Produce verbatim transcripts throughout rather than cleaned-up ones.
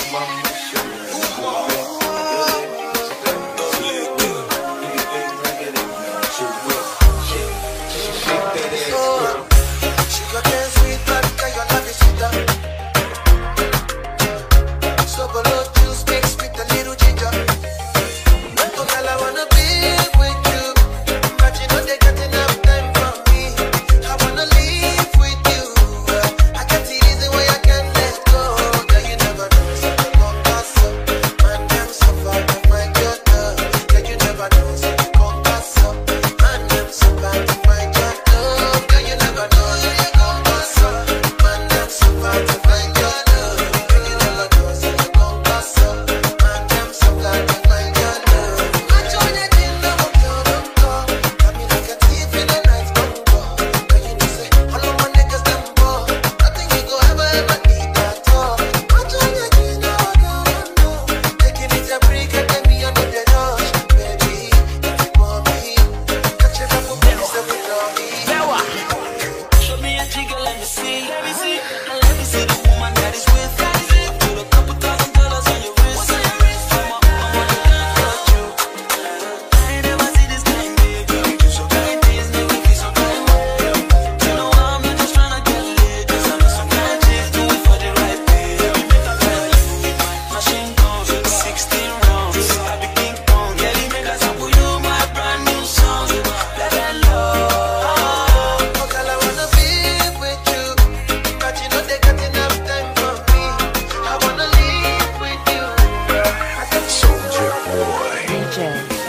Sugarcane sweet, but I got love is sweeter. So below juice mixed with a little ginger. Oh girl, I wanna be with you, but you know they got enough time for me. I wanna live with you. I can't see the way I can let go. Girl, you never know, so you gon' pass up. Man, them so far to find your love. Girl, you never know, so you gon' pass up. Man, them so far to find your love. Girl, you never know, so you gon' pass up. Man, them so far to find your love. Girl, you never know, so you gon' pass up. Man, them so far to find your love. I join your team, now I'm your uncle. Got me like a thief in the night, don't go. Girl, you know, say, all of my niggas, them ball. Nothing you go ever, ever need at all. I join your team, now I'm your uncle. Taking it a break, and then me under the rush. Baby, if you want me, catch it up with me, say we love me. Show me a jiggle, let me see. Let me see. And let me see the woman that is with. Put a couple thousand dollars on your wrist. I'm a, I'm a touch you. I ain't never see this kind, baby. You so kind, things make me feel so kind. You know I'm not just tryna get lit. Cause I know some kind chicks do it for the right pay. Make a tell you, machine guns, sixteen rounds. I be King Kong. Yeah, they make us sample you my brand new song. Let that love. Oh girl, I wanna be with you, but you know they got enough time for me. I wanna live with you. I got Souljahboy. D J.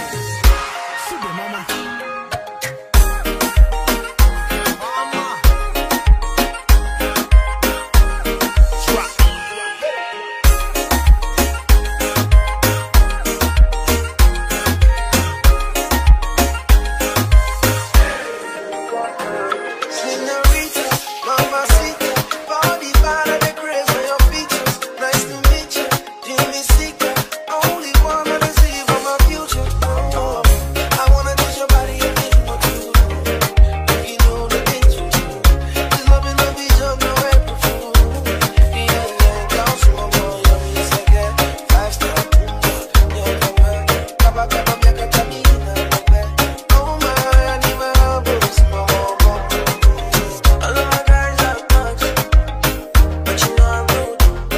Señorita, mamacita, body part of the grace for your features. Nice to meet you, Jimmy Seeker. Only one that I see for my future. Oh, I wanna touch your body again, what you do. You know the things you do. This loving no vision, no April fool. Yeah, yeah, down to my boy, yeah, it's like that. Five star, yeah, come on. Kaba, kaba, miaka, kamina, baby. Oh my, I need my elbows, my mama. All of my guys are thugs, but you know I'm rude.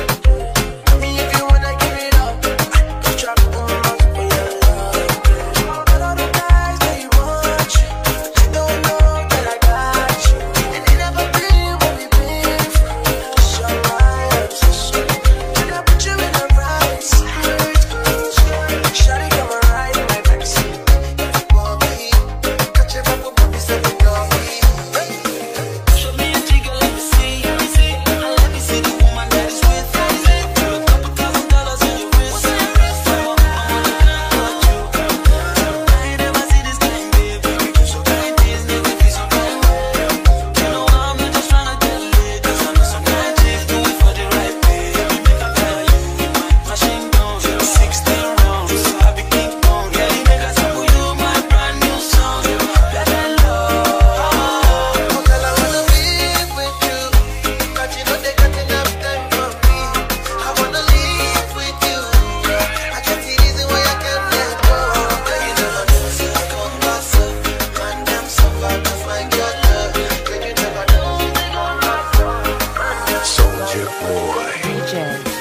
I mean, if you wanna give it up, just drop the bombs for your love. All of the guys, they want you, but you don't know that I got you. And they never been what we've been through. It's alright, obsession. And I put you in the right spirit. Shawty, come and ride in my backseat. If you want me, catch it up with me, say we love me. Show me a jiggle, let me see. Let me see. And let me see the woman that is with. Put a couple thousand dollars on your wrist. I'm a, I'm a touch you. I ain't never see this kind, baby. You so kind, things make me feel so kind. You know I'm not just tryna get lit. Cause I know some kind chicks do it for the right pay. Make a tell you, machine guns, sixteen rounds. I be King Kong. Yeah, they make us sample you my brand new song. Let that love. Oh girl, I wanna be with you, but you know they got enough time for me. I wanna live with you. I can't see the way I can let go. Girl, you never know, so I gon' pass up. Man, them so far to find your love. Girl, you never know, so they gon' pass up. Man, them so far to find your love. D J.